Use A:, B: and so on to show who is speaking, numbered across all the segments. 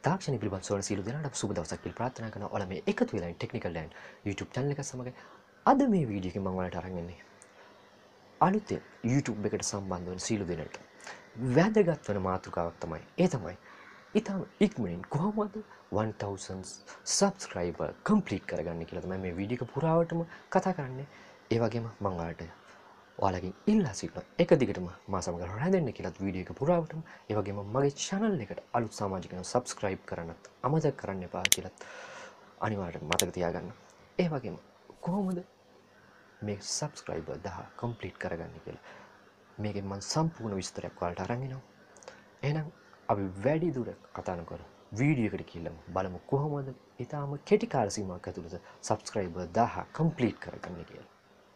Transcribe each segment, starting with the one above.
A: තාක්ෂණික පිළිබඳ සොයන සියලු දෙනාට සුබ දවසක් කියලා ප්‍රාර්ථනා කරනවා. ඔයාලා මේ එකතු වෙලා ඉන්න ටෙක්නිකල් ලෑන්ඩ් YouTube channel එක සමග අද මේ වීඩියෝ එකෙන් මම ඔයාලට අරන් එන්නේ අලුතෙන් YouTube එකට සම්බන්ධ වෙන සියලු දෙනාට වැදගත් වෙන මාතෘකාවක් තමයි. ඒ තමයි ඊටම ඉක්මනින් කොහොමද 1000 subscriber complete කරගන්නේ කියලා තමයි මේ වීඩියෝ එක පුරාවටම කතා කරන්නේ. ඒ වගේම මම ඔයාලට ඔයාලගෙන් ඉල්ලා සිටිනවා එක දිගටම මා සමග රැඳෙන්න කියලාත් වීඩියෝ එක පුරාවටම. ඒ වගේම මගේ channel එකට අලුත් සමාජිකයන්ව subscribe කරන්නත් අමතක කරන්න එපා කියලාත් අනිවාර්යෙන් මතක තියාගන්න. ඒ වගේම කොහොමද මේ subscriber 1000 complete කරගන්නේ කියලා මේකෙන් මම සම්පූර්ණ විස්තරයක් ඔයාලට අරන් එනවා. එහෙනම් අපි වැඩි දුර කතා නොකර වීඩියෝ එකට ගිහින් බලමු කොහොමද ඊටාම කෙටි කාල සීමාවක් ඇතුළත subscriber 1000 complete කරගන්නේ කියලා.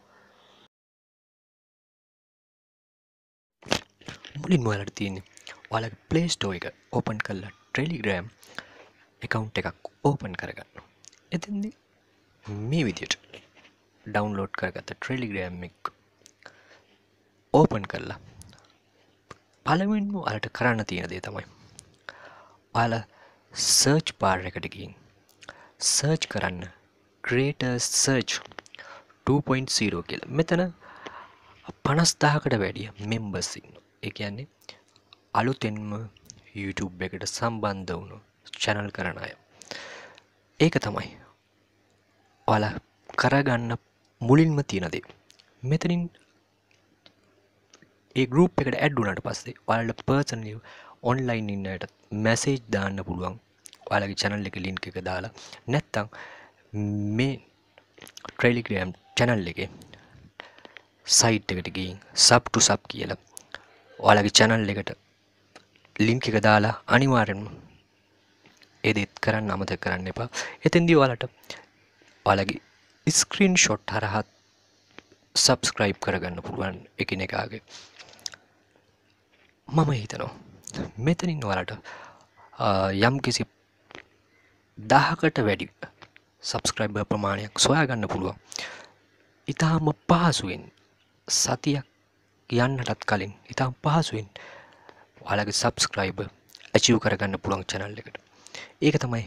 A: මුලින්ම ඔයාලට තියෙන්නේ ඔයාලගේ Play Store එක open කරලා Telegram account එකක් open කරගන්න. එතෙන්දී මේ විදියට download කරගත්ත Telegram එක open කරලා පළවෙනිම ඔයාලට කරන්න තියෙන දේ තමයි ඔයාලා search bar එකට ගිහින් search කරන්න creators search 2.0 කියලා. මෙතන 50000කට වැඩිය members ඉන්නවා. ඒ කියන්නේ අලුතෙන්ම YouTube එකට සම්බන්ධ වුණු channel කරන අය. ඒක තමයි ඔයාලා කරගන්න මුලින්ම තියෙන දේ. මෙතනින් ඒ group එකට add වුණාට පස්සේ ඔයාලට personally online ඉන්න අයට message දාන්න පුළුවන්. ඔයාලගේ channel එකේ link එක දාලා නැත්නම් මේ Telegram channel එකේ site එකට ගිහින් sub to sub කියලා ඔයාලගේ channel එකට link එක දාලා අනිවාර්යෙන්ම ඒ දෙත් කරන්න අමතක කරන්න එපා. එතෙන්දී ඔයාලට ඔයාලගේ screenshot හරහා subscribe කරගන්න පුළුවන් එකිනෙකාගේ. මම හිතනවා මෙතනින් ඔයාලට යම් කිසි 1000කට වැඩි subscriber ප්‍රමාණයක් සොයාගන්න පුළුවන්. ඊටාම පහසුවෙන් සතියක් යන්නටත් කලින් ඊටාම පහසුවෙන් ඔයාලගේ subscriber achieve කරගන්න පුළුවන් channel එකට. ඒක තමයි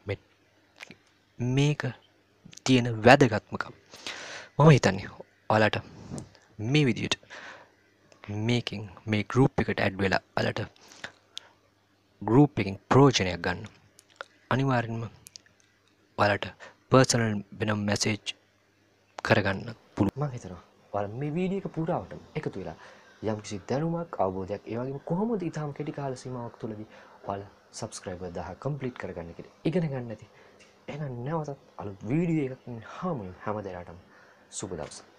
A: මේක තියෙන වැදගත්කම. මම හිතන්නේ ඔයාලට මේ විදියට මේකෙන් මේ group එකට add වෙලා ඔයාලට group එකෙන් ප්‍රයෝජනයක් ගන්න. අනිවාර්යෙන්ම ඔයාලට personal වෙන message කරගන්න පුළුවන්. මම හිතනවා ඔයාලා මේ වීඩියෝ එක පුරාවටම එකතු වෙලා යම්කිසි දැනුමක් අවබෝධයක් ඒ වගේම කොහොමද ඊටාම කෙටි කාල සීමාවක් තුළදී ඔයාලා subscriber 1000 complete කරගන්න කියලා ඉගෙන ගන්න ඇති. එහෙනම් නැවතත් අලුත් වීඩියෝ එකකින් හමු හැමදාටම සුබ දවසක්.